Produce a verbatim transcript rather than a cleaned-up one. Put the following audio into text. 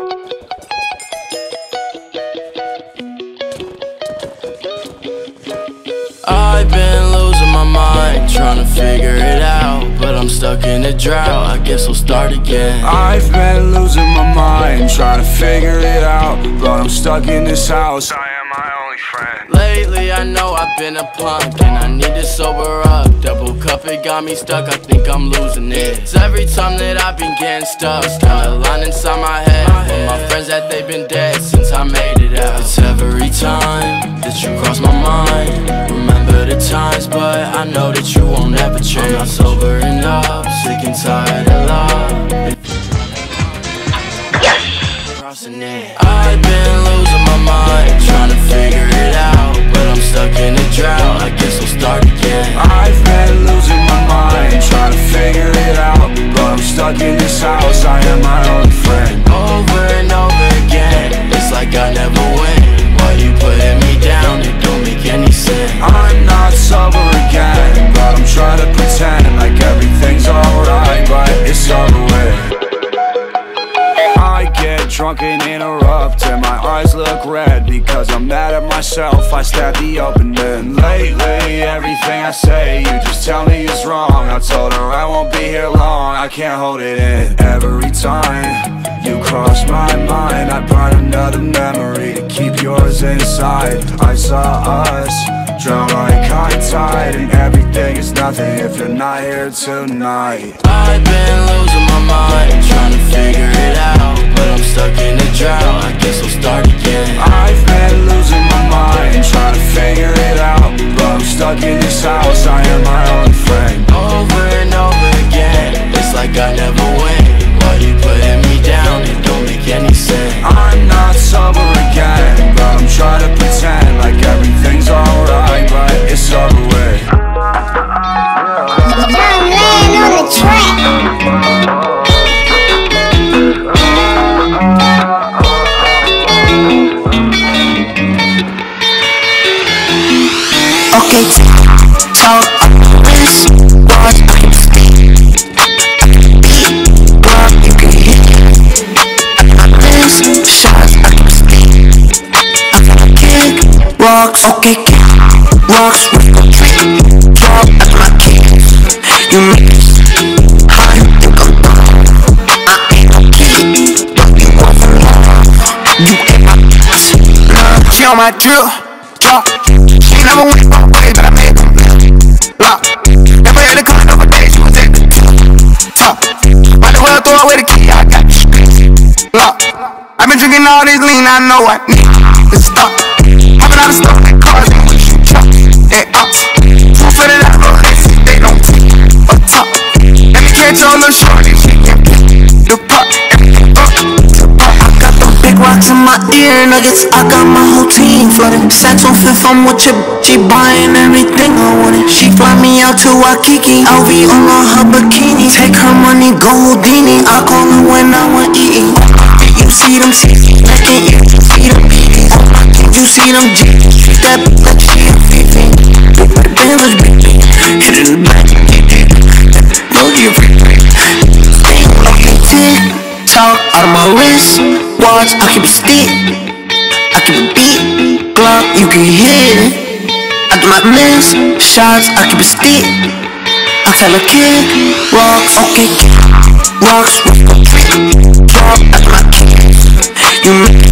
I've been losing my mind, trying to figure it out, but I'm stuck in a drought, I guess I'll start again. I've been losing my mind, trying to figure it out, but I'm stuck in this house. I am my only friend. Lately I know I've been a punk, and I need to sober up. Double cup, it got me stuck, I think I'm losing it. It's every time that I've been getting stuck, kinda line inside my head. With my friends that they've been dead since I made it out. It's every time that you cross my mind, remember the times, but I know that you won't ever change. I'm not sobering up, sick and tired of love. Crossing it. I've been losing my mind, trying to figure it out, but I'm stuck in a drought, I guess I'll start again. I've been losing my mind, trying to figure it out, but I'm stuck in this house. I am my only friend. Over and over again, it's like I never win. Why you putting me down? It don't make any sense. I'm not sober again, but I'm trying to pretend like everything's alright, but it's over with. I get drunk and interrupt, and my eyes look red because I'm mad at myself. I stab the open end. Lately, everything I say, you just tell me is wrong. I told her I won't be here long, I can't hold it in. Every time you cross my mind, I brought another memory to keep yours inside. I saw us drown like high tide, and everything is nothing if you're not here tonight. I've been losing my mind, trying to figure it out, but I'm stuck in a drought, I guess I'll start again. I've been losing my mind, trying to figure it out, but I'm stuck in this house. I am my only friend. Over and over again, it's like I never win. Why you putting me down? It don't make any sense. I'm not sober again, but I'm trying to pretend like everything's alright, but it's over with. Young man on the track. Okay, talk on the wrist, watch, I can speak. Beat, block, you can hit. On the wrist, shots, I can speak. I'm gonna kick, rocks, okay, kick, rocks with the trick. Drop at my kids, you miss. How you think I'm dumb? I ain't no kid, but you want for love. You ain't my ass, love, she on my drill, drop. She never went my way, but I made them lock. Never had a gun over days, she was at the top. Might as well throw away the key, I got the streets locked. I've been drinking all this lean, I know I need to stop. Hopping out of stuff like cars and we shoot chops. They ops. Proof of that I roll this, they don't take a top. Let me catch your little shorty, she can pick the pop. Everything up to pop. I got them big rocks in my ear nuggets, I got my whole team flooded. Sats on fifth, I'm with your she buying everything I wanted. She fly me out to Waikiki, L V on her bikini. Take her money, go Houdini, I call her when I want eating. You see them titties, lacking you, you see them beaties. You see them G's, treat that bitch like she a fifi. But the band was beating, hit it in the back, no you free. Okay, tick, talk out of my wrist, watch, I keep it stick, I keep it beat, Glock, you can hit. I do not miss shots, I keep it stick. I tell a kid, rocks, okay, rocks with the trick. Drop at my kids, you